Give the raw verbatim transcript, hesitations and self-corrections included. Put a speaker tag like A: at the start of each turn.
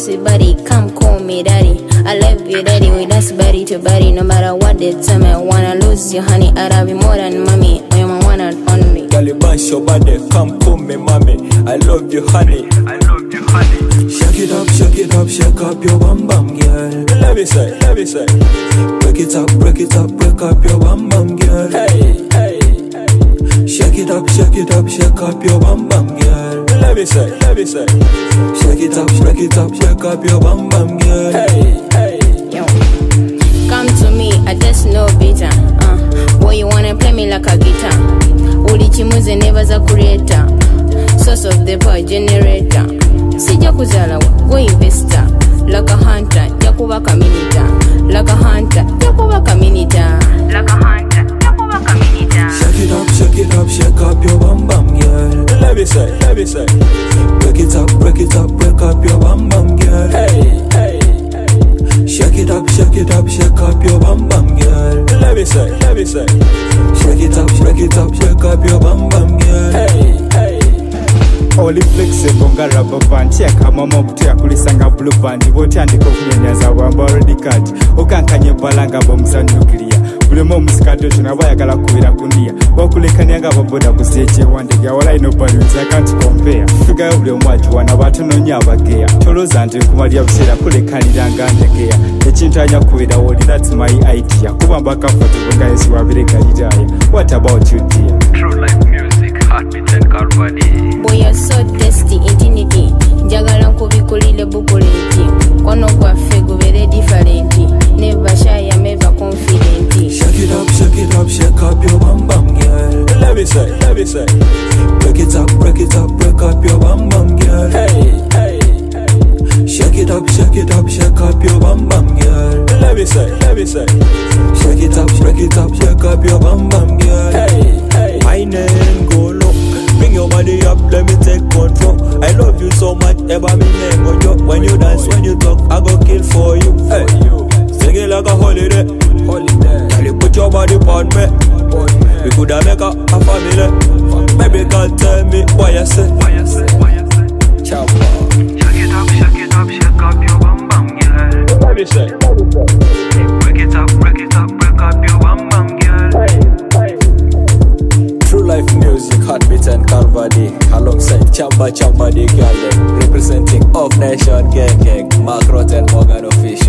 A: sweet body, come call me daddy. I love you daddy, we dance body to body. No matter what they tell me, I wanna lose you honey. I'd have you more than mommy, oh you're my one and only.
B: Girl, you bounce your body, come call me mommy. I love you honey, I love you honey.
C: Shake it up, shake it up, shake up your bam bam girl.
B: Let me say, let me say.
C: Break it up, break it up, break up your bam bam girl.
B: Hey, hey, hey.
C: Shake it up, shake it up, shake up your bam bam girl.
B: Let me say, let me say.
C: Shake it up, shake it up, shake up your bam bam girl.
B: Hey, hey.
A: Yo, come to me, I just know better. Uh, boy, you wanna play me like a guitar. Uli chimuze never za creator. Source of the power generator. Sija kuzala wa investor. Like a hunter, yakuba kaminita. Like a hunter, yakuba kaminita. Like a hunter, yakuba kaminita.
C: Shake it up, shake it up, shake up your bam bam girl.
B: Let me say, let me say.
C: Break it up, break it up, break up your bam bam girl.
B: Hey, hey, hey.
C: Shake it up, shake it up, shake up your bam bam girl.
B: Let me say, let me say.
C: Shake it up, shake it up, shake up your bam bam girl.
B: Hey, hey.
D: Oli flexible nga rubber band Cheka mama butu ya kulisanga blue band Bote andiko kunyanyaza wamba already cut Okankanye balanga bomusanyukiria Bulemo musikato tunaba yagala kubira kundia Wakulekania nga baboda kuseche wandega Wala ino bali I can't compare Tugayo bule omwaju wana batono nyabageya Toloza nte kumalia busera kulekanira nga ndegea Echintu anya kuweda wodi that's my idea Kuba mbaka foto bunga yesi wabireka jidaya What about you dear?
E: True life music, heartbeat and calva.
A: Boy, you're so tasty, infinity. Njagala nkubikulile bukuleti. Kono kwa fegu very different. Never shy, I'm ever confident.
C: Shake it up, shake it up, shake up your bam bam girl.
B: Let me say, let me say.
C: Break it up, break it up, break up your bam bam girl.
B: Hey, hey, hey.
C: Shake it up, shake it up, shake up your bam bam girl.
B: Let me say, let me say.
C: Shake it up, break it up, shake up your bam bam girl.
B: Hey, hey. My name go low. Bring your body up, let me take control. I love you so much, ever me name on you. When you dance, when you talk, I go kill for you. Hey, sing it like a holiday. Holiday. Girl, you put your body on me. We coulda make a, a family. Baby, can't tell me why you say.
E: Why you say, why you say?
B: Ciao.
E: Shake it up, shake it up, shake up your bum bum, girl.
B: Let me say.
E: Break it up, break it up, break up your bum bum, girl.
B: Hey, hey. True life music, heartbeat and calva alongside Chamba Chamba the girl representing Off Nation Gang Gang, Mark Rotten Morgan Official.